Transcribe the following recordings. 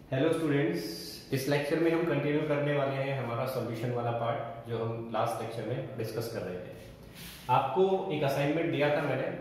Hello students, इस lecture में हम कंटिन्यू करने वाले हैं हमारा सॉल्यूशन वाला पार्ट जो हम लास्ट लेक्चर में डिस्कस कर रहे थे। आपको एक असाइनमेंट दिया था मैंने।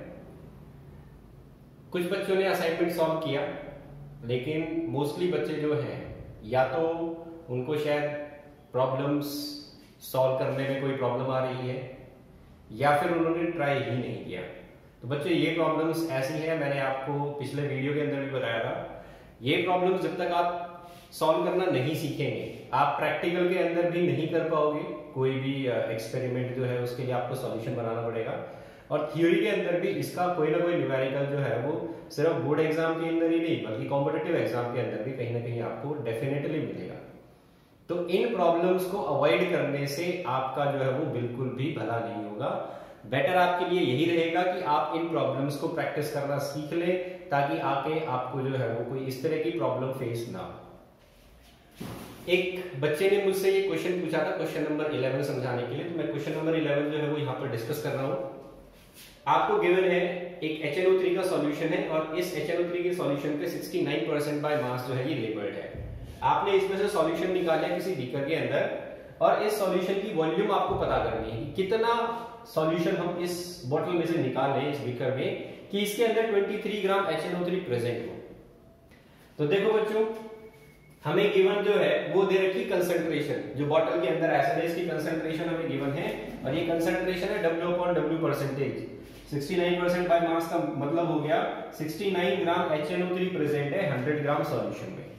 कुछ बच्चों ने असाइनमेंट सॉल्व किया, लेकिन मोस्टली बच्चे जो हैं या तो उनको शायद प्रॉब्लम्स सॉल्व करने में कोई प्रॉब्लम आ रही है या फिर उन्होंने ट्राई ही नहीं किया। तो बच्चे ये प्रॉब्लम्स ऐसी हैं, मैंने आपको पिछले वीडियो के अंदर भी बताया था, ये प्रॉब्लम्स जब तक आप सॉल्व करना नहीं सीखेंगे, आप प्रैक्टिकल के अंदर भी नहीं कर पाओगे। कोई भी एक्सपेरिमेंट जो है उसके लिए आपको सॉल्यूशन बनाना पड़ेगा, और थ्योरी के अंदर भी इसका कोई ना कोई न्यूमेरिकल जो है वो सिर्फ बोर्ड एग्जाम के अंदर ही नहीं बल्कि कॉम्पिटिटिव एग्जाम के अंदर भी कहीं ना कहीं आपको डेफिनेटली मिलेगा। तो इन प्रॉब्लम्स को अवॉइड करने से आपका जो है वो बिल्कुल भी भला नहीं होगा। बेटर आपके लिए यही रहेगा कि आप इन प्रॉब्लम्स को प्रैक्टिस करना सीख लें, ताकि आके आपको जो है वो कोई इस तरह की प्रॉब्लम फेस ना हो। एक बच्चे ने मुझसे ये क्वेश्चन पूछा था, क्वेश्चन नंबर 11 समझाने के लिए, तो मैं क्वेश्चन नंबर 11 जो है वो यहाँ पर डिस्कस कर रहा हूँ। आपको गिवन है एक HNO3 का सॉल्यूशन है, और इस HNO3 के सॉल्यूशन पे 69% बाय मास जो है ये लेबल्ड है। आपने इसमें से सॉल्यूशन निकाला किसी बीकर के अंदर, और इस सॉल्यूशन की वॉल्यूम आपको पता करनी है कि कितना सॉल्यूशन हम इस बोतल में से निकाल लें, इस बीकर में, कि इसके अंदर 23 ग्राम HNO3 प्रेजेंट हो। तो देखो बच्चों, हमें गिवन जो है वो दे रखी कंसंट्रेशन, जो बोतल के अंदर एसिड है इसकी कंसंट्रेशन हमें गिवन है, और ये कंसंट्रेशन है W/W परसेंटेज। 69% बाय मास का मतलब हो गया 69 ग्राम HNO3 प्रेजेंट है 100 ग्राम सॉल्यूशन में।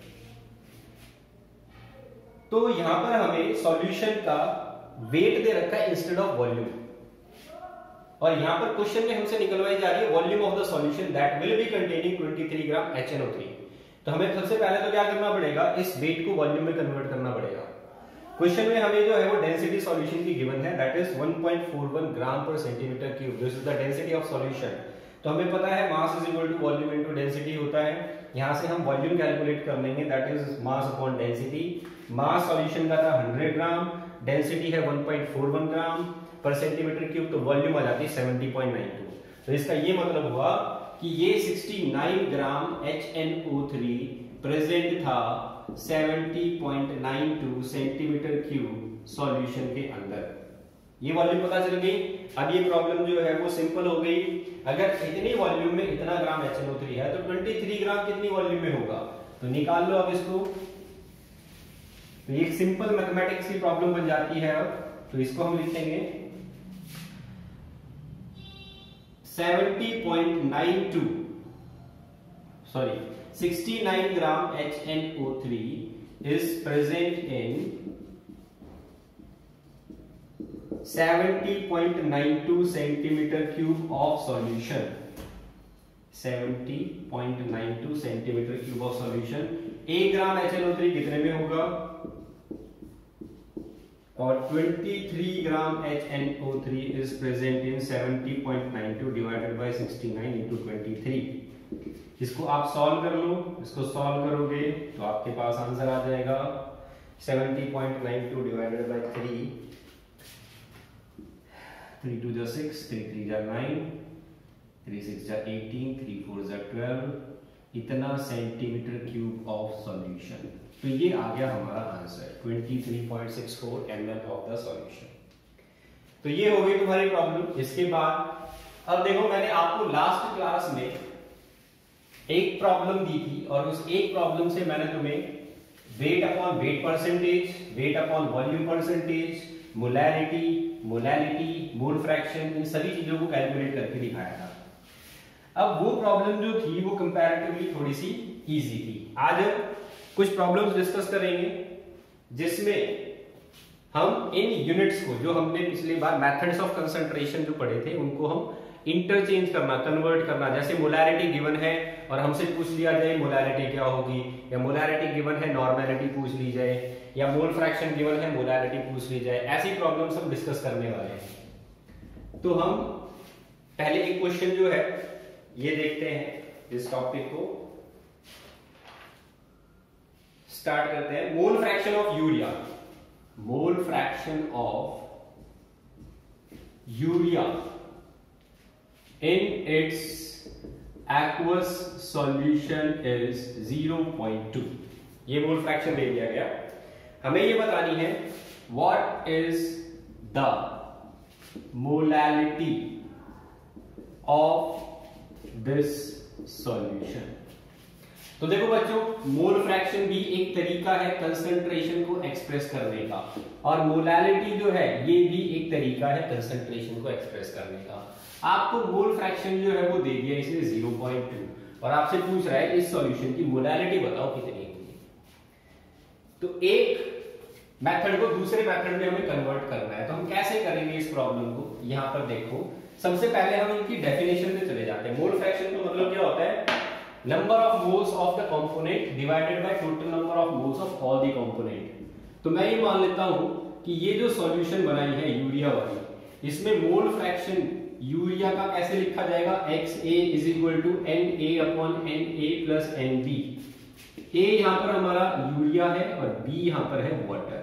तो यहां पर हमें सॉल्यूशन का वेट दे रखा है इंस्टेड ऑफ वॉल्यूम, और यहां पर क्वेश्चन में हमसे निकलवाई जा रही है volume of the solution that will be containing 23 gram HNO3। तो हमें सबसे पहले तो क्या करना पड़ेगा, इस वेट को वॉल्यूम में कन्वर्ट करना पड़ेगा। क्वेश्चन में हमें जो है वो डेंसिटी सॉल्यूशन की गिवन है, that is 1.41 gram per centimetre cube. This is the density of solution. तो हमें पता है mass is equal to volume into density होता है। यहां से हम वॉल्यूम कैलकुलेट कर लेंगे, that is mass upon density. Mass solution का था 100 ग्राम, डेंसिटी है 1.41 ग्राम पर सेंटीमीटर क्यूब, तो वॉल्यूम आ जाती है 70.92। तो इसका ये मतलब हुआ कि ये 69 ग्राम HNO3 प्रेजेंट था 70.92 सेंटीमीटर क्यूब सॉल्यूशन के अंदर। ये वॉल्यूम पता चल गई। अब ये प्रॉब्लम जो है वो सिंपल हो गई। अगर इतनी वॉल्यूम में इतना ग्राम HNO3 है तो 23 ग्राम कितनी वॉल्यूम में होगा, तो निकाल लो अब इसको। तो ये एक सिंपल मैथमेटिक्स की प्रॉब्लम बन जाती है। अब तो इसको हम लिखेंगे 69 gram HNO3 is present in 70.92 centimetre cube of solution. 70.92 centimetre cube of solution. 1 gram HNO3 कितने में होगा, और 23 gram HNO3 is present in 70.92 divided by 69 into 23। इसको आप सॉल्व कर लो। इसको सॉल्व करोगे तो आपके पास आंसर आ जाएगा 70.92 divided by 3, 3 2 जा 6, 3 3 जा 9, 3 6 जा 18, 3 4 जा 12, इतना सेंटीमीटर क्यूब ऑफ सॉल्यूशन। तो ये आ गया हमारा answer 23.64 ml of the solution. तो ये हो गई तुम्हारी प्रॉब्लम। इसके बाद अब देखो, मैंने आपको लास्ट क्लास में एक प्रॉब्लम दी थी, और उस एक प्रॉब्लम से मैंने तुम्हें weight upon weight percentage, weight upon volume percentage, molarity, molality, mole fraction, इन सभी चीजों को कैलकुलेट करके दिखाया था। अब वो प्रॉब्लम जो थी वो कंपैरेटिवली थोड़ी सी इजी थी। आज कुछ प्रॉब्लम्स डिस्कस करेंगे जिसमें हम इन यूनिट्स को, जो हमने पिछली बार मेथड्स ऑफ कंसंट्रेशन जो पढ़े थे, उनको हम इंटरचेंज करना, कन्वर्ट करना। जैसे मोलैरिटी गिवन है और हमसे पूछ लिया जाए मोलैरिटी क्या होगी, या मोलैरिटी गिवन है नॉर्मेलिटी पूछ ली जाए, या मोल फ्रैक्शन गिवन है मोलैरिटी पूछ ली जाए, ऐसी प्रॉब्लम्स हम डिस्कस करने वाले हैं। तो हम पहले एक क्वेश्चन जो है ये देखते हैं, इस टॉपिक को स्टार्ट करते हैं। Mole fraction of urea, mole fraction of urea in its aqueous solution is 0.2। ये मोल फ्रैक्शन दे दिया गया। हमें ये बतानी है what is the molality of this solution. तो देखो बच्चों, मोल फ्रैक्शन भी एक तरीका है कंसंट्रेशन को एक्सप्रेस करने का, और मोलैलिटी जो है ये भी एक तरीका है कंसंट्रेशन को एक्सप्रेस करने का। आपको मोल फ्रैक्शन जो है वो दे दिया इसने 0.2 और आपसे पूछ रहा है इस सॉल्यूशन की मोलैलिटी बताओ कितनी होगी। तो एक मेथड को दूसरे मेथड में हमें कन्वर्ट करना है, तो हम कैसे करेंगे इस प्रॉब्लम को। यहां पर देखो, सबसे पहले हम इनकी डेफिनेशन पे चले जाते हैं। मोल फ्रैक्शन का मतलब क्या होता है? Number of moles of the component divided by total number of moles of all the component. तो मैं ये मान लेता हूं कि ये जो सॉल्यूशन बनाई है यूरिया वाली, इसमें मोल फ्रैक्शन यूरिया का कैसे लिखा जाएगा? XA is equal to NA upon NA plus NB। A यहां पर हमारा यूरिया है और B यहां पर है water.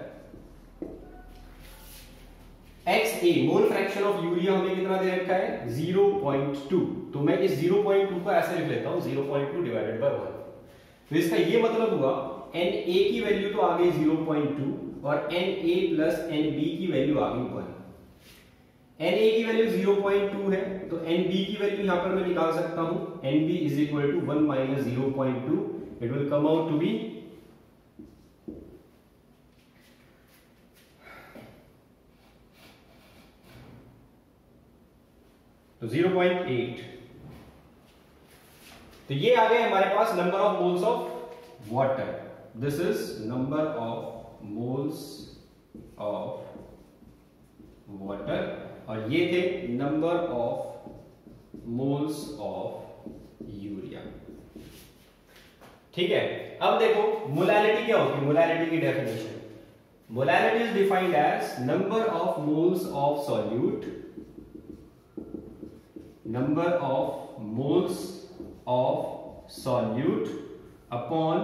XA mole fraction of urea हमें कितना दे रखा है? 0.2। तो मैं इस 0.2 को ऐसे लिख लेता हूं 0.2 डिवाइडेड बाय 1। तो इसका ये मतलब हुआ Na की वैल्यू तो आ गई 0.2 और Na प्लस Nb की वैल्यू आ गई 1। Na की वैल्यू 0.2 है तो Nb की वैल्यू यहां पर मैं निकाल सकता हूं। Nb is equal to 1 minus 0.2, it will come out to be तो 0.8। तो ये आ गए हमारे पास number of moles of water. This is number of moles of water और ये थे number of moles of urea. ठीक है, अब देखो मोलैलिटी क्या होती है। मोलैलिटी की definition, molality is defined as number of moles of solute, number of moles of solute upon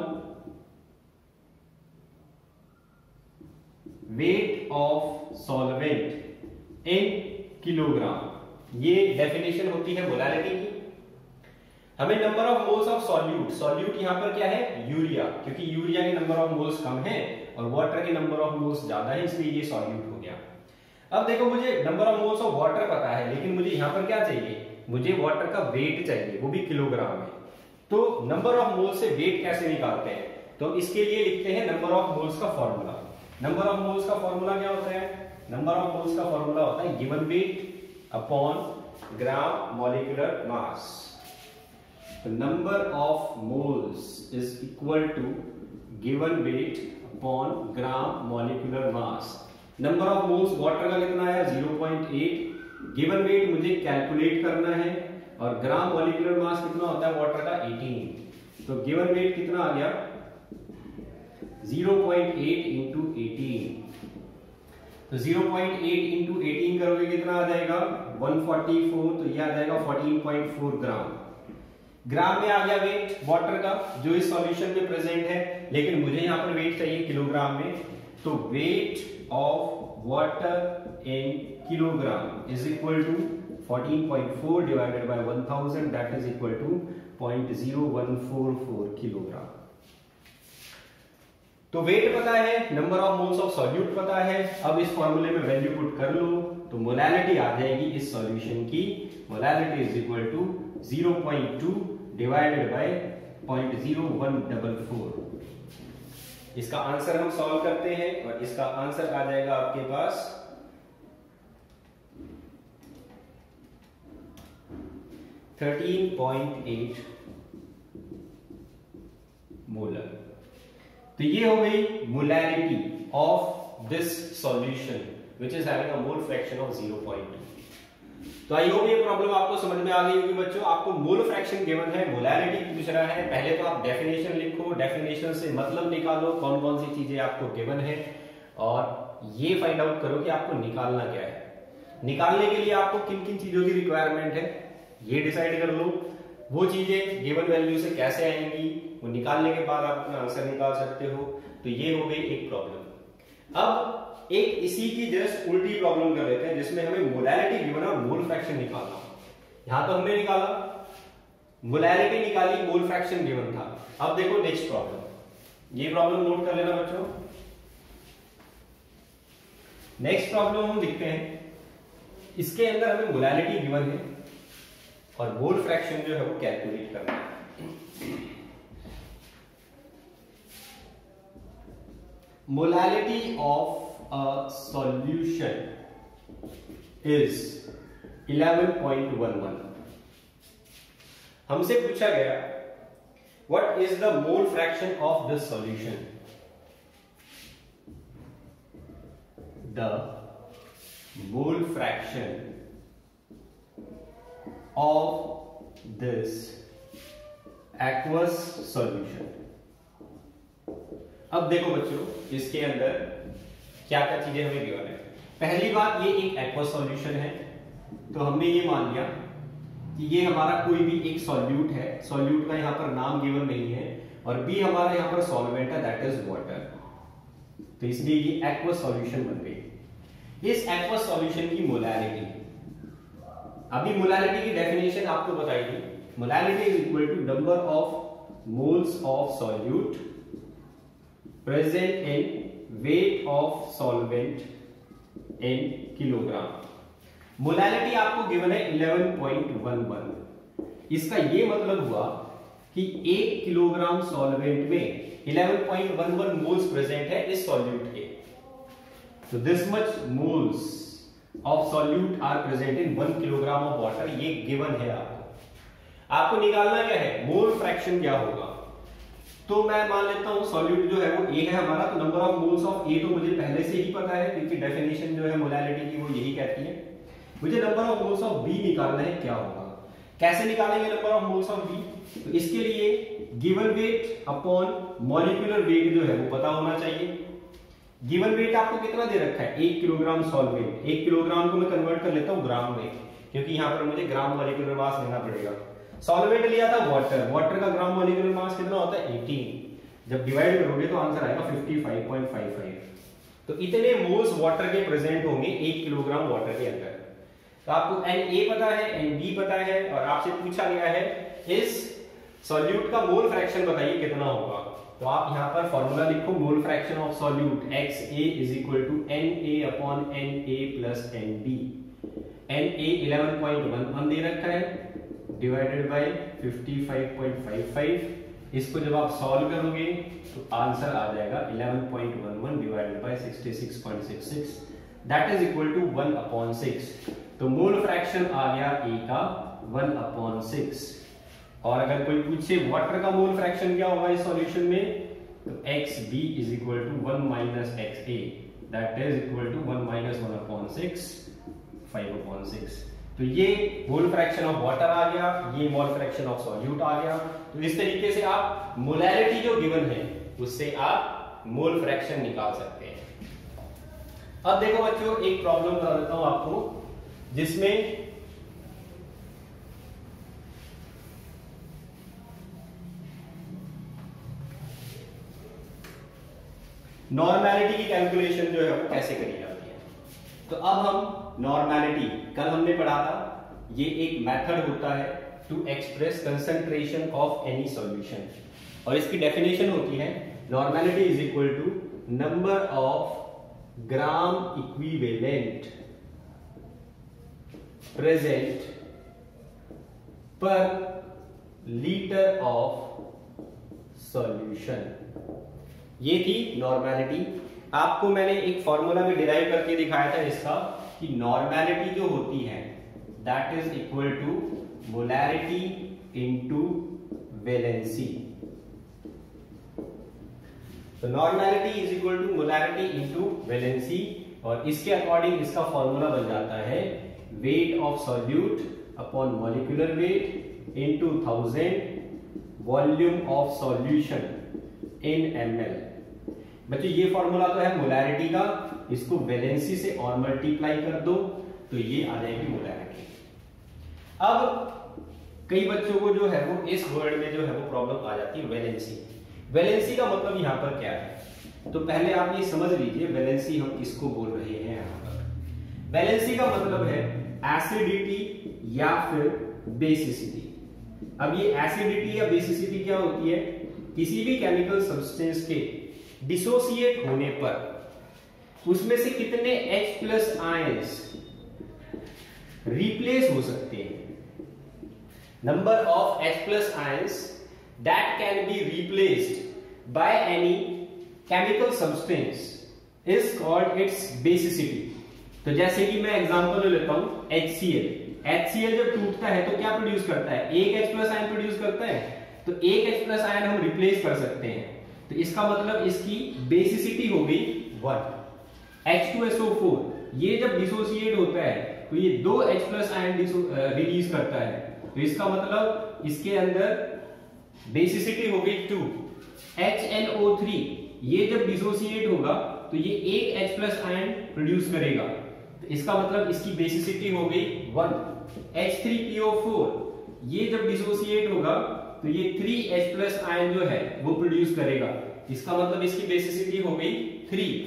weight of solvent in kilogram. ये डेफिनेशन होती है मोलैलिटी की। हमें number of moles of solute, solute यहां पर क्या है? यूरिया, क्योंकि यूरिया के नंबर ऑफ मोल्स कम है और वाटर के नंबर ऑफ मोल्स ज्यादा है, इसलिए ये सॉल्यूट हो गया। अब देखो, मुझे number of moles of water पता है, लेकिन मुझे यहां पर क्या चाहिए? मुझे वाटर का वेट चाहिए, वो भी किलोग्राम में। तो नंबर ऑफ मोल्स से वेट कैसे निकालते हैं? तो इसके लिए लिखते हैं नंबर ऑफ मोल्स का फॉर्मूला। नंबर ऑफ मोल्स का फॉर्मूला क्या होता है? नंबर ऑफ मोल्स का फॉर्मूला होता है given weight upon gram molecular mass. तो number of moles is equal to given weight upon gram molecular mass. Number of moles water का कितना है? 0.8। गिवन वेट मुझे कैलकुलेट करना है और ग्राम मॉलिक्यूलर मास कितना होता है वाटर का? 18। तो गिवन वेट कितना आ गया? 0.8 इंटू 18। तो 0.8 इंटू 18 करोगे कितना आ जाएगा? 144। तो यह आ जाएगा 14.4 ग्राम। ग्राम में आ गया वेट वाटर का जो इस सॉल्यूशन में प्रेजेंट है, लेकिन मुझे यहां पर वेट चाहिए किलोग्राम में। तो weight of water in kilogram is equal to 14.4 divided by 1000, that is equal to 0.0144 kilogram. तो वेट पता है, number of moles of solute पता है। अब इस फॉर्मूले में वैल्यू पुट कर लो तो मोलैलिटी आ जाएगी इस सॉल्यूशन की। Molality is equal to 0.2 divided by 0.0144। इसका आंसर हम सॉल्व करते हैं और इसका आंसर आ जाएगा आपके पास 13.8 मोलर। तो ये हो गई molality of this solution which is having a mole fraction of 0.2। तो आई होप ये प्रॉब्लम आपको समझ में आ गई होगी बच्चों। आपको मोल फ्रैक्शन गिवन है, मोलैलिटी पूछ रहा है। पहले तो आप डेफिनेशन लिखो, डेफिनेशन से मतलब निकालो कौन कौन सी चीजें आपको गिवन है और ये फाइंड आउट करो कि आपको निकालना क्या है। निकालने के लिए आपको किन किन चीजों की रिक्वायरमेंट है ये डिसाइड कर लो। वो चीजें गिवन वैल्यू से कैसे आएंगी, वो निकालने के बाद आप अपना आंसर निकाल सकते हो। तो ये हो गई एक प्रॉब्लम। अब एक इसी की जस्ट उल्टी प्रॉब्लम कर लेते हैं जिसमें हमें मोलैलिटी गिवन और मोल फ्रैक्शन निकालना। यहां तो हमने निकाला, मोलैलिटी निकाली, मोल फ्रैक्शन गिवन था। अब देखो नेक्स्ट प्रॉब्लम। ये प्रॉब्लम नोट कर लेना बच्चों। नेक्स्ट प्रॉब्लम हम लिखते हैं, इसके अंदर हमें मोलैलिटी गिवन है और मोल फ्रैक्शन जो है वो कैलकुलेट करना है। Molality of a solution is 11.11। हमसे पूछा गया what is the mole fraction of this solution. The mole fraction of this aqueous solution। अब देखो बच्चों, इसके अंदर क्या क्या चीजें हमें गिवन है। पहली बात, ये एक एक्वस सॉल्यूशन है, तो हमने ये मान लिया कि ये हमारा कोई भी एक सॉल्यूट है। सॉल्यूट का यहां पर नाम गिवन नहीं है, और बी हमारा यहां पर सॉल्वेंट है, दैट इज वाटर। तो इसलिए ये एक्वस सॉल्यूशन बन गई। इस एक्वस सॉल्यूशन की मोलैलिटी, अभी मोलैलिटी की डेफिनेशन आपको बताई थी। Molality is equal to number of moles of solute present in weight of solvent in kilogram. Molality आपको गिवन है 11.11। इसका ये मतलब हुआ कि 1 किलोग्राम सॉल्वेंट में 11.11 मोल्स प्रेजेंट है इस सॉल्यूट के। तो this much moles of solute are present in 1 kilogram of water. ये गिवन है आपको निकालना क्या है, मोल फ्रैक्शन क्या होगा। तो मैं मान लेता हूं सॉल्यूट जो है वो ए है हमारा, तो number of moles of A तो मुझे पहले से ही पता है, क्योंकि डेफिनेशन जो है मोलैलिटी की वो यही कहती है। मुझे number of moles of B निकालना है, क्या होगा, कैसे निकालेंगे number of moles of B. तो इसके लिए given weight upon molecular weight जो है वो पता होना चाहिए। गिवन वेट आपको कितना दे रखा है, 1 किलोग्राम सॉल्वेंट। 1 किलोग्राम को मैं कन्वर्ट कर लेता हूं ग्राम में, क्योंकि यहां पर मुझे ग्राम मॉलिक्यूलर मास लेना पड़ेगा। सॉल्वेंट लिया था वाटर, वाटर का ग्राम मॉलिक्यूलर मास कितना होता है 18। जब डिवाइड करोगे तो आंसर आएगा 55.55। तो इतने मोल्स वाटर के प्रेजेंट होंगे 1 किलोग्राम वाटर के अंदर। तो आपको Na पता है, Nb पता है, और आपसे पूछा गया है इस सॉल्यूट का मोल फ्रैक्शन बताइए कितना होगा। तो आप यहां पर फॉर्मूला लिखो, mole fraction of solute XA is equal to Na upon Na plus Nb। Na 11.11 दे रखा है, डिवाइडेड बाय 55.55। इसको जब आप सॉल्व करोगे तो आंसर आ जाएगा 11.11 divided by 66.66, that is equal to 1/6। तो मोल फ्रैक्शन आ गया A का 1/6। और अगर कोई पूछे वाटर का मोल फ्रैक्शन क्या होगा इस सॉल्यूशन में, तो XB is equal to 1 minus XA, that is equal to 1 minus 1/6, 5/6। तो ये मोल फ्रैक्शन ऑफ वाटर आ गया, ये मोल फ्रैक्शन ऑफ सॉल्यूट आ गया। तो इस तरीके से आप मोलैलिटी जो गिवन है उससे आप मोल फ्रैक्शन निकाल सकते हैं। अब देखो बच्चों, एक प्रॉब्लम बता देता हूं आपको, जिसमें नॉर्मैलिटी की कैलकुलेशन जो है वो कैसे करी जाती है। तो अब हम नॉर्मैलिटी, कल हमने पढ़ा था, ये एक मेथड होता है to express concentration of any solution, और इसकी डेफिनेशन होती है normality is equal to number of gram equivalent present per litre of solution. ये थी नॉर्मैलिटी। आपको मैंने एक फॉर्मूला भी डिराइव करके दिखाया था इसका, कि नॉर्मैलिटी जो होती है that is equal to molarity into valency. तो normality is equal to molarity into valency, और इसके अकॉर्डिंग इसका फॉर्मूला बन जाता है weight of solute upon molecular weight into 1000 volume of solution in ml। बच्चों ये फॉर्मूला तो है मोलैरिटी का, इसको वैलेंसी से और मल्टीप्लाई कर दो तो ये आ जाएगी मोलैरिटी। अब कई बच्चों को जो है वो इस वर्ड में जो है वो प्रॉब्लम आ जाती है वैलेंसी। वैलेंसी का मतलब यहां पर क्या है, तो पहले आप ये समझ लीजिए वैलेंसी हम किसको बोल रहे हैं। यहां पर वैलेंसी का मतलब है एसिडिटी या फिर बेसिसिटी। अब ये एसिडिटी या बेसिसिटी क्या होती है, किसी भी केमिकल सब्सटेंस के डिसोसिएट होने पर उसमें से कितने H+ आयंस रिप्लेस हो सकते हैं? Number of H+ ions that can be replaced by any chemical substance is called its basicity. तो जैसे कि मैं एग्जांपल लेता हूं HCl। HCl जब टूटता है तो क्या प्रोड्यूस करता है? एक H+ आयन प्रोड्यूस करता है। तो एक H+ आयन हम रिप्लेस कर सकते हैं, तो इसका मतलब इसकी बेसिसिटी हो गई 1। H2SO4 ये जब डिसोसिएट होता है तो ये 2 H+ आयन रिलीज करता है, तो इसका मतलब इसके अंदर बेसिसिटी हो गई 2। HNO3 ये जब डिसोसिएट होगा तो ये एक H+ आयन प्रोड्यूस करेगा, तो इसका मतलब इसकी बेसिसिटी हो गई 1। H3PO4 ये जब डिसोसिएट होगा तो ये 3H+ आयन जो है वो प्रोड्यूस करेगा, इसका मतलब इसकी बेसिसिटी हो गई 3।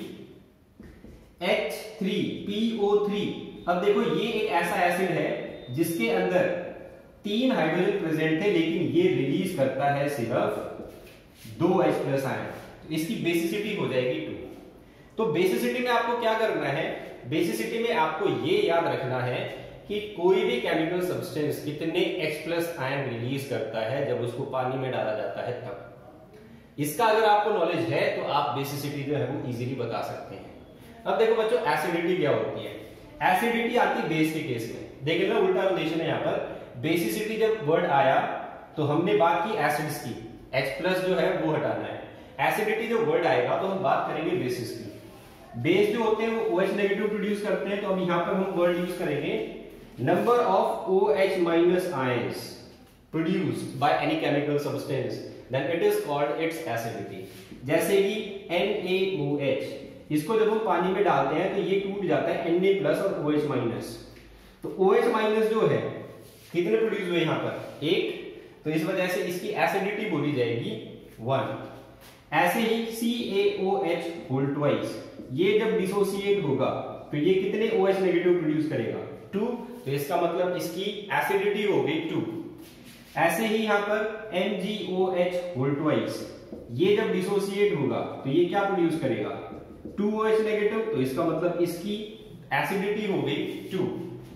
H3PO3, अब देखो ये एक ऐसा एसिड है जिसके अंदर 3 हाइड्रोजन प्रेजेंट है, लेकिन ये रिलीज करता है सिर्फ 2 H+ आयन, तो इसकी बेसिसिटी हो जाएगी 2। तो बेसिसिटी में आपको क्या करना है? बेसिसिटी में आपको ये याद रखना है कि कोई भी केमिकल सब्सटेंस कितने H+ आयन रिलीज करता है जब उसको पानी में डाला जाता है तब। इसका अगर आपको नॉलेज है तो आप बेसिसिटी जो है वो इजीली बता सकते हैं। अब देखो बच्चों, एसिडिटी क्या होती है? एसिडिटी आती है बेस के केस में। देखिए ना, उल्टा रिलेशन है यहाँ पर। बेसिसिटी जब वर्ड आया तो हमने बात की एसिड्स की, H+ जो है वो हटाना है। एसिडिटी जो वर्ड आएगा तो हम बात करेंगे बेसिस की। बेस जो होते हैं वो OH नेगेटिव प्रोड्यूस करते हैं, तो अब यहां पर हम वर्ड यूज करेंगे number of OH- ions produced by any chemical substance, then it is called its acidity. जैसे कि NaOH, इसको जब हम पानी में डालते हैं तो ये टूट जाता है Na+ और OH-। तो OH- जो है कितने प्रोड्यूस हुए यहाँ पर? 1, तो इस वजह से इसकी एसिडिटी बोली जाएगी 1। ऐसे ही CaOH2, ये जब डिसोसिएट होगा तो ये कितने OH नेगेटिव प्रोड्यूस करेगा? 2, तो इसका मतलब इसकी एसिडिटी हो गई 2। ऐसे ही यहां पर MgOH2, ये जब डिसोसिएट होगा तो ये क्या प्रोड्यूस करेगा? 2 OH नेगेटिव, तो इसका मतलब इसकी एसिडिटी हो गई 2।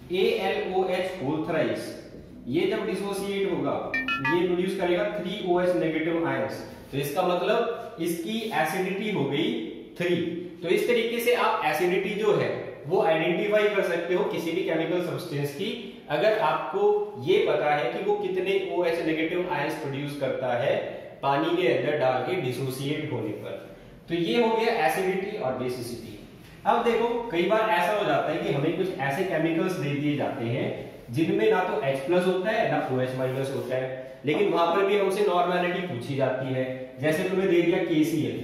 AlOH, ये जब डिसोसिएट होगा ये प्रोड्यूस करेगा 3 OH नेगेटिव आयंस, तो इसका मतलब इसकी एसिडिटी हो गई 3। तो इस तरीके से आप एसिडिटी जो है वो आइडेंटिफाई कर सकते हो किसी भी केमिकल सब्सटेंस की, अगर आपको ये पता है कि वो कितने OH नेगेटिव आयंस प्रोड्यूस करता है पानी के अंदर डाल के डिसोसिएट होने पर। तो ये हो गया एसिडिटी और बेसिसिटी। अब देखो, कई बार ऐसा हो जाता है कि हमें कुछ ऐसे केमिकल्स दे दिए जाते हैं जिनमें ना तो H+ होता है ना OH- होता है, लेकिन वहां पर भी हमसे नॉर्मेलिटी पूछी जाती है। जैसे तुम्हें दे दिया KCl।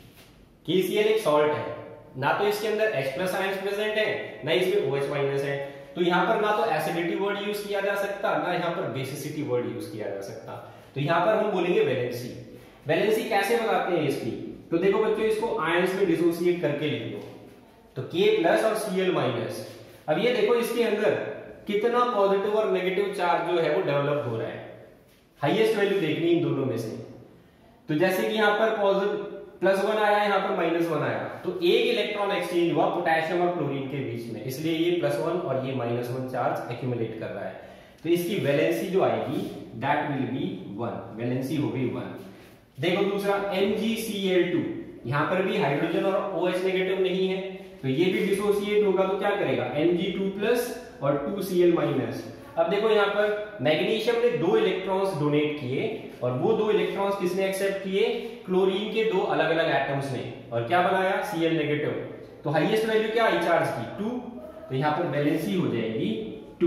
KCl एक सॉल्ट है, ना तो इसके अंदर H+ आयंस प्रेजेंट है ना इसमें OH- है, तो यहाँ पर ना तो एसिडिटी वर्ड यूज किया जा सकता ना यहाँ पर बेसिसिटी वर्ड यूज किया जा सकता। तो यहाँ पर हम बोलेंगे वैलेंसी। वैलेंसी कैसे बताते हैं इसकी? तो देखो बच्चों, इसको आयंस में डिसोसिएट करके लिख दो, तो K+ और Cl-। अब ये देखो इसके अंदर कितना पॉजिटिव और नेगेटिव चार्ज जो है वो डेवलप हो रहा है। हाईएस्ट वैल्यू देखनी इन दोनों में से। तो जैसे कि यहाँ पर +1 आया, यहाँ पर -1 आया, तो एक इलेक्ट्रॉन एक्सचेंज हुआ पोटेशियम और क्लोरीन के बीच में, इसलिए ये +1 और ये -1 चार्ज एक्यूमुलेट कर रहा है। तो इसकी वैलेंसी जो आएगी दैट विल बी 1, वैलेंसी हो गई 1। देखो दूसरा MgCl2, यहाँ पर भी हाइड्रोजन और OH नेगेटिव नहीं है, तो ये भी डिसोसिएट होगा तो क्या करेगा? Mg2+ और 2Cl-। अब देखो यहाँ पर मैग्नीशियम ने 2 इलेक्ट्रॉन्स डोनेट किए, और वो 2 इलेक्ट्रॉन्स किसने एक्सेप्ट किए? क्लोरीन के 2 अलग अलग एटम्स ने, और क्या बनाया? Cl negative. तो हाईएस्ट वैल्यू क्या आई चार्ज की? 2, तो यहाँ पर वैलेंसी हो जाएगी 2,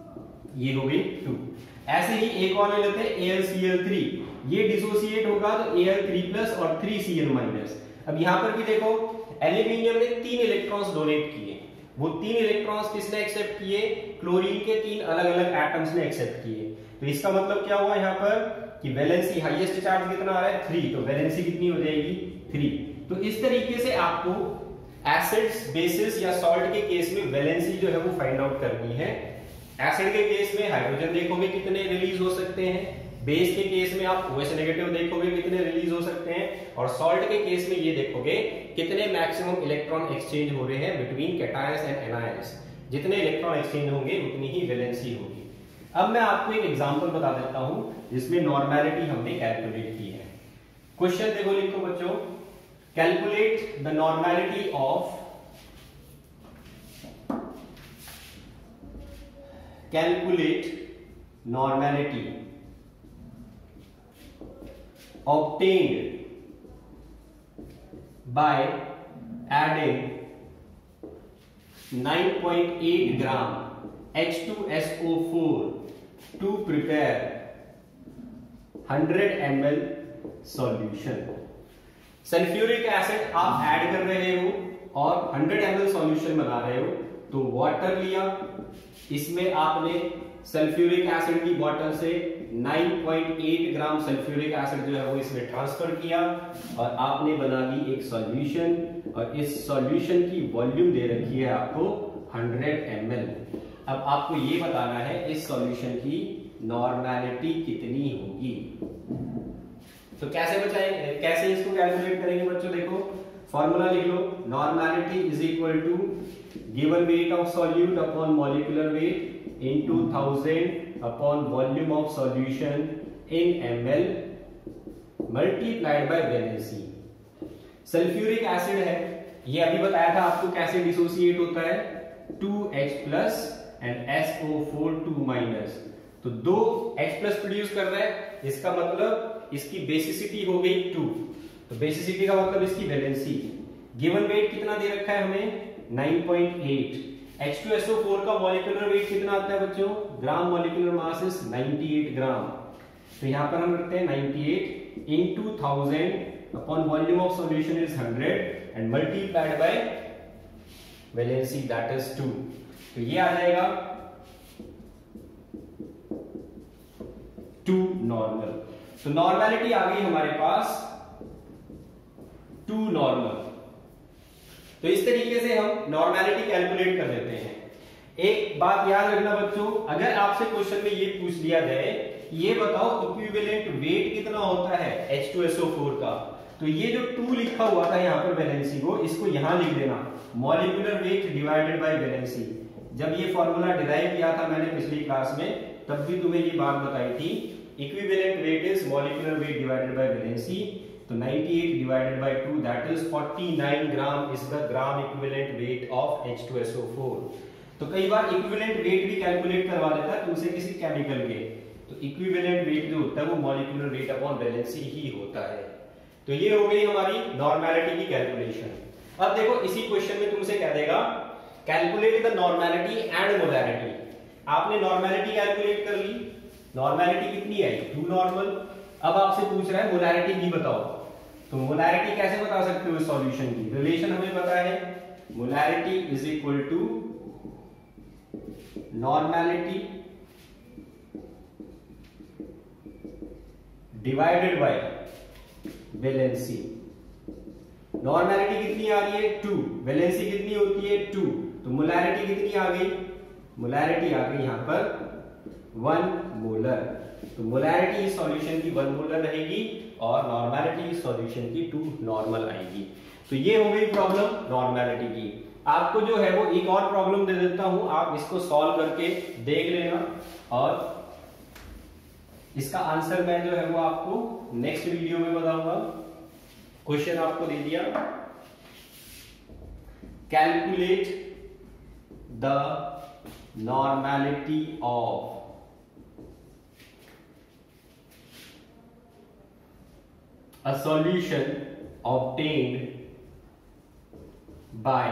ये हो गई 2। ऐसे ही एक और ले लेते हैं AlCl3, ये डिसोसिएट होगा तो Al3+ और 3Cl-। अब यहाँ पर भी देखो, एल्यूमिनियम ने 3 इलेक्ट्रॉन्स डोनेट किए, वो 3 इलेक्ट्रॉन्स किसने एक्सेप्ट किए? क्लोरीन के 3 अलग अलग एटम्स ने एक्सेप्ट किए। तो इसका मतलब क्या हुआ यहाँ पर कि वैलेंसी, हाईएस्ट चार्ज कितना आ रहा है? 3, तो वैलेंसी कितनी हो जाएगी? 3। तो इस तरीके से आपको एसिड्स, बेसिस या सॉल्ट के केस में वैलेंसी जो है वो फाइंड आउट करनी है। एसिड के केस में हाइड्रोजन देखोगे कितने रिलीज हो सकते हैं? बेस के केस में आप OH नेगेटिव देखोगे कितने रिलीज हो सकते हैं, और सॉल्ट के केस में ये देखोगे कितने मैक्सिमम इलेक्ट्रॉन एक्सचेंज हो रहे हैं बिटवीन कैटायंस एंड एनायंस। जितने इलेक्ट्रॉन एक्सचेंज होंगे उतनी ही वैलेंसी होगी। अब मैं आपको एक एग्जांपल बता देता हूं जिसमें नॉर्मेलिटी हमने कैलकुलेट की है। क्वेश्चन देखो, लिखो बच्चों, calculate the normality of obtained by adding 9.8 gram H2SO4 to prepare 100 ml solution. Sulphuric acid आप ऐड कर रहे हो और 100 ml सॉल्यूशन बना रहे हो, तो वाटर लिया, इसमें आपने सल्फ्यूरिक एसिड की बॉटल से 9.8 ग्राम सल्फ्यूरिक एसिड जो है वो इसमें ट्रांसफर किया और आपने बना ली एक सॉल्यूशन, और इस सॉल्यूशन की वॉल्यूम दे रखी है आपको 100 ml। अब आपको ये बताना है इस सॉल्यूशन की नॉर्मेलिटी कितनी होगी। तो कैसे बचाएंगे, कैसे इसको कैलकुलेट करेंगे बच्चों, देखो फॉर्मूला लिख लो, normality is equal to given weight of solute upon molecular weight into 1000 upon volume of solution in ml multiplied by valency। Sulphuric acid है, ये अभी बताया था आपको कैसे डिसोसिएट होता है, 2H plus and SO4 2 minus, तो 2H प्लस प्रोड्यूस कर रहा है, इसका मतलब इसकी बेसिसिटी हो गई 2, तो बेसिसिटी का मतलब इसकी वैलेंसी। गिवन वेट कितना दे रखा है हमें 9.8। H2SO4 का मॉलिक्यूलर वेट कितना आता है बच्चों, ग्राम मॉलिक्यूलर मास इज 98 ग्राम, तो यहां पर हम रखते हैं 98 into 1000 upon volume of solution is 100 and multiplied by valency that is 2, तो ये आ जाएगा 2 नॉर्मल। तो नॉर्मेलिटी आ गई हमारे पास 2 नॉर्मल। तो इस तरीके से हम नॉर्मेलिटी कैलकुलेट कर लेते हैं। एक बात याद रखना बच्चों, अगर आपसे क्वेश्चन में ये पूछ लिया जाए ये बताओ इक्विवेलेंट वेट कितना होता है H2SO4 का, तो ये जो 2 लिखा हुआ था यहाँ पर वैलेंसी को, इसको यहां लिख देना, molecular weight divided by valency. जब ये फॉर्मूला डिराइव किया था मैंने पिछली क्लास में, तब भी तुम्हें ये बात बताई थी, equivalent weight is molecular weight divided by valency, तो 98 divided by 2 that is 49 gram is the gram equivalent weight of H2SO4। तो कई बार इक्विवेलेंट वेट भी कैलकुलेट करवा देता है तुमसे किसी केमिकल के, तो इक्विवेलेंट वेट जो होता है वो मॉलिक्यूलर वेट अपॉन वैलेंसी ही होता है। तो ये हो गई हमारी नॉर्मेलिटी की कैलकुलेशन। अब देखो इसी क्वेश्चन में तुमसे कह देगा calculate the normality and molarity. आपने नॉर्मेलिटी कैलकुलेट कर ली, नॉर्मेलिटी कितनी आई 2 नॉर्मल। अब आपसे पूछ रहा है मोलैरिटी भी बताओ, तो मोलैरिटी कैसे बता सकते हो सॉल्यूशन की, रिलेशन हमें पता है, molarity is equal to normality divided by valency. Normality कितनी आ रही है 2, वैलेंसी कितनी होती है 2, तो मोलैरिटी कितनी आ गई, मोलैरिटी आ गई यहां पर 1 मोलर, तो मोलैरिटी इस सॉल्यूशन की 1 मोलर रहेगी और नॉर्मेलिटी इस सॉल्यूशन की 2 नॉर्मल आएगी। तो ये हो गई प्रॉब्लम नॉर्मेलिटी की। आपको जो है वो एक और प्रॉब्लम दे देता हूं, आप इसको सॉल्व करके देख लेना, और इसका आंसर मैं जो है वो आपको नेक्स्ट वीडियो में बताऊंगा। क्वेश्चन आपको दे दिया, calculate the normality of a solution obtained by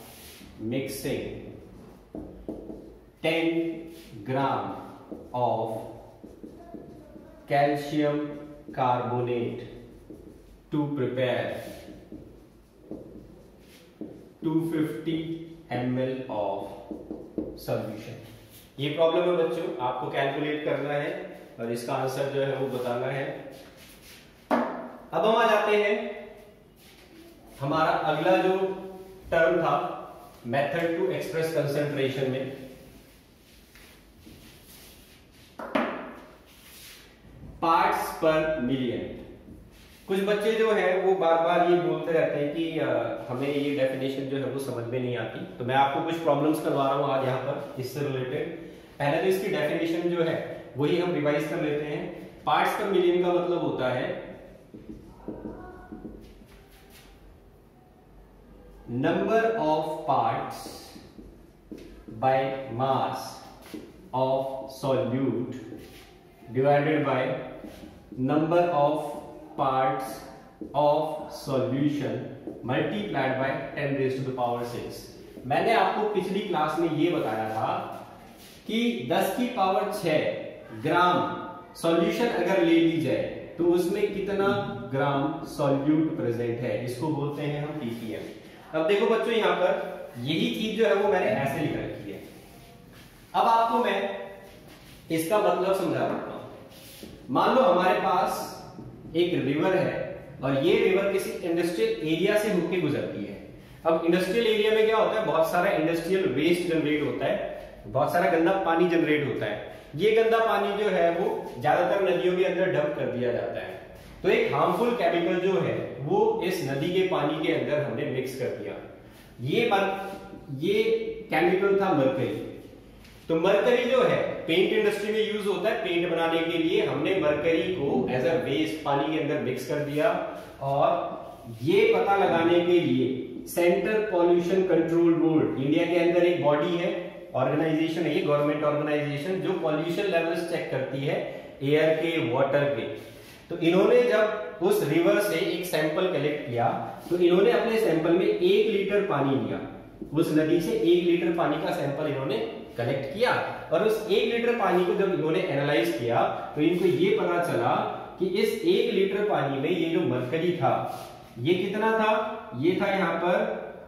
mixing 10 gram of calcium carbonate to prepare 250 ml of solution। ये प्रॉब्लम है बच्चों, आपको कैलकुलेट करना है और इसका आंसर जो है वो बताना है। अब हम आ जाते हैं हमारा अगला जो टर्म था मेथड टू एक्सप्रेस कंसंट्रेशन में। पार्ट्स पर मिलियन। कुछ बच्चे जो है वो बार बार ये बोलते रहते हैं कि हमें ये डेफिनेशन जो है वो समझ में नहीं आती, तो मैं आपको कुछ प्रॉब्लम्स करवा रहा हूँ आज यहाँ पर इससे रिलेटेड। पहले तो इसकी डेफिनेशन जो है वही हम रिवाइज कर लेते हैं। पार्ट्स पर मिलियन का मतलब होता है number of parts by mass of solute divided by number of parts of solution multiplied by 10 raised to the power 6। मैंने आपको पिछली क्लास में ये बताया था कि 10 की पावर 6 ग्राम सॉल्यूशन अगर ले ली जाए तो उसमें कितना ग्राम सॉल्यूट प्रेजेंट है, इसको बोलते हैं हम ppm। अब देखो बच्चों, यहां पर यही चीज जो है वो मैंने ऐसे लिख रखी है। अब आपको मैं इसका मतलब समझा देता हूं। मान लो हमारे पास एक रिवर है और ये रिवर किसी इंडस्ट्रियल एरिया से होकर गुजरती है। अब इंडस्ट्रियल एरिया में क्या होता है, बहुत सारा इंडस्ट्रियल वेस्ट जनरेट होता है, बहुत सारा गंदा पानी जनरेट होता है। ये गंदा पानी जो है वो ज्यादातर नदियों के अंदर डंप कर दिया जाता है। तो एक हार्मफुल केमिकल जो है वो इस नदी के पानी के अंदर हमने मिक्स कर दिया। ये केमिकल था मरकरी। तो मरकरी जो है पेंट इंडस्ट्री में यूज होता है, पेंट बनाने के लिए हमने मरकरी को एज अ वेस्ट पानी के अंदर मिक्स कर दिया। और ये पता लगाने के लिए central pollution control board, India के अंदर एक बॉडी है, ऑर्गेनाइजेशन है, ये गवर्नमेंट ऑर्गेनाइजेशन जो पॉल्यूशन लेवल्स चेक करती है एयर के, वाटर के। तो इन्होंने जब उस रिवर से एक सैंपल कलेक्ट किया तो इन्होंने अपने सैंपल में 1 लीटर पानी लिया। उस नदी से 1 लीटर पानी का सैंपल इन्होंने कलेक्ट किया और उस 1 लीटर पानी को जब इन्होंने एनालाइज किया तो इनको ये पता चला कि इस 1 लीटर पानी में ये जो मरकरी था ये कितना था, ये था यहां पर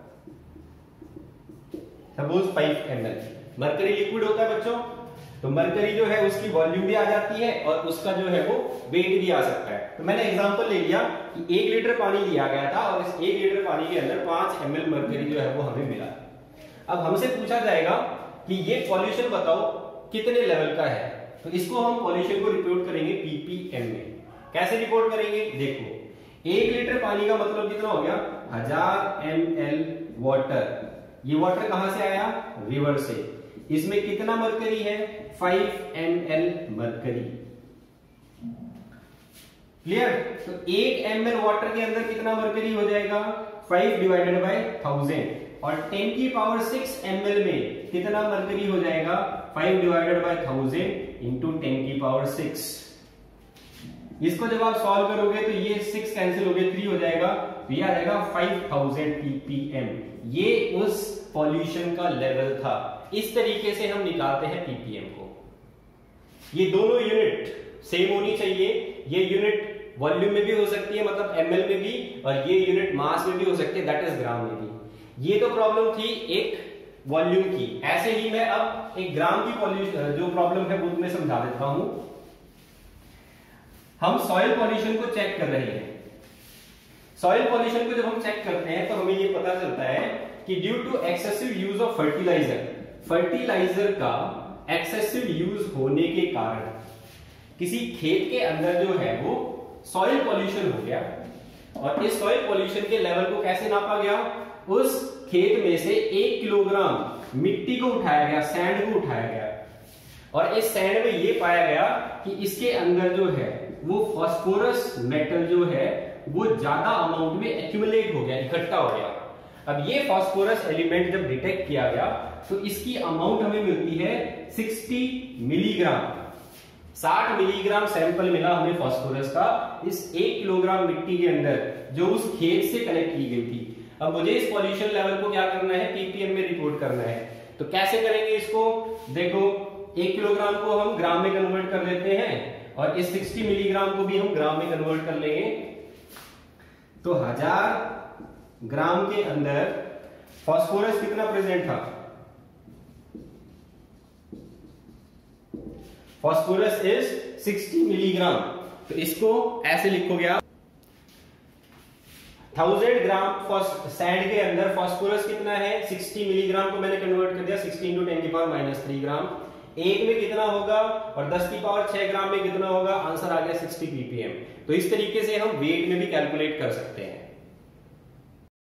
सपोज 5 ml। मरकरी लिक्विड होता है बच्चों, तो मरकरी जो है उसकी वॉल्यूम भी आ जाती है और उसका जो है वो वेट भी आ सकता है। तो मैंने एग्जांपल ले लिया कि 1 लीटर पानी लिया गया था और इस 1 लीटर पानी के अंदर 5 ml मरकरी जो है वो हमें मिला। अब हमसे पूछा जाएगा कि ये पॉल्यूशन बताओ कितने लेवल का है, तो इसको हम पॉल्यूशन को रिपोर्ट करेंगे ppm में। कैसे रिपोर्ट करेंगे, देखो 1 लीटर पानी का मतलब कितना हो गया, 1000 ml वाटर। ये वाटर कहां से आया, रिवर से। इसमें कितना मरकरी है, 5 ml मरकरी। क्लियर। तो 1 ml वाटर के अंदर कितना मरकरी हो जाएगा, 5 डिवाइडेड बाय 1000। और 10 की पावर 6 ml में कितना मरकरी हो जाएगा, 5 डिवाइडेड बाय 1000 इंटू 10 की पावर 6। इसको जब आप सॉल्व करोगे तो ये 6 कैंसिल हो गए, 3 हो जाएगा, तो ये आ जाएगा 5000 ppm। ये उस पॉल्यूशन का लेवल था। इस तरीके से हम निकालते हैं ppm को। ये दोनों यूनिट सेम होनी चाहिए। ये यूनिट वॉल्यूम में भी हो सकती है, मतलब ml में भी, और ये यूनिट मास में भी हो सकती है, दैट इज ग्राम में भी। ये तो प्रॉब्लम थी एक वॉल्यूम की। ऐसे ही मैं अब एक ग्राम की पॉल्यूशन जो प्रॉब्लम है वो तुम्हें समझा देता हूं। हम सॉइल पॉल्यूशन को चेक कर रहे हैं। सॉइल पॉल्यूशन को जब हम चेक करते हैं तो हमें ये पता चलता है कि due to excessive use of fertiliser का एक्सेसिव यूज होने के कारण किसी खेत के अंदर जो है वो सॉइल पॉल्यूशन हो गया। और इस सॉइल पॉल्यूशन के लेवल को कैसे नापा गया, उस खेत में से 1 किलोग्राम मिट्टी को उठाया गया, सैंड को उठाया गया, और इस सैंड में ये पाया गया कि इसके अंदर जो है वो फास्फोरस मेटल जो है वो ज्यादा अमाउंट में एक्यूमुलेट हो गया, इकट्ठा हो गया। अब ये फास्फोरस एलिमेंट जब डिटेक्ट किया गया तो इसकी अमाउंट हमें मिलती है 60 मिलीग्राम। 60 मिलीग्राम सैंपल मिला हमें फास्फोरस का इस 1 किलोग्राम मिट्टी के अंदर जो उस खेत से कलेक्ट की गई थी। अब मुझे इस पॉल्यूशन लेवल को क्या करना है, ppm में रिपोर्ट करना है। तो कैसे करेंगे इसको, देखो 1 किलोग्राम को हम ग्राम में कन्वर्ट कर लेते हैं और इस 60 मिलीग्राम को भी हम ग्राम में कन्वर्ट कर लेंगे। तो 1000 ग्राम के अंदर फास्फोरस कितना प्रेजेंट था, फास्फोरस इज 60 मिलीग्राम। तो इसको ऐसे लिखोगे आप, 1000 ग्राम सैंड के अंदर फास्फोरस कितना है, 60 मिलीग्राम को मैंने कन्वर्ट कर दिया 16 × 10⁻³ ग्राम। 1 में कितना होगा और 10 की पावर 6 ग्राम में कितना होगा, आंसर आ गया 60 ppm। तो इस तरीके से हम वेट में भी कैलकुलेट कर सकते हैं।